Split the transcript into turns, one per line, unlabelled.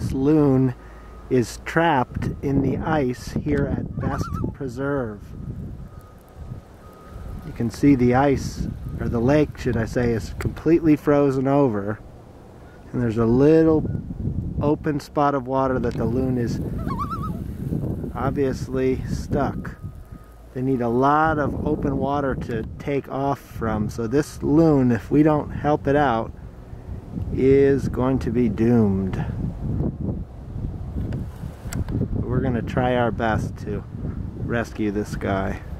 This loon is trapped in the ice here at Best Preserve. You can see the ice, or the lake should I say, is completely frozen over. And there's a little open spot of water that the loon is obviously stuck. They need a lot of open water to take off from. So this loon, if we don't help it out, is going to be doomed. We're going to try our best to rescue this guy.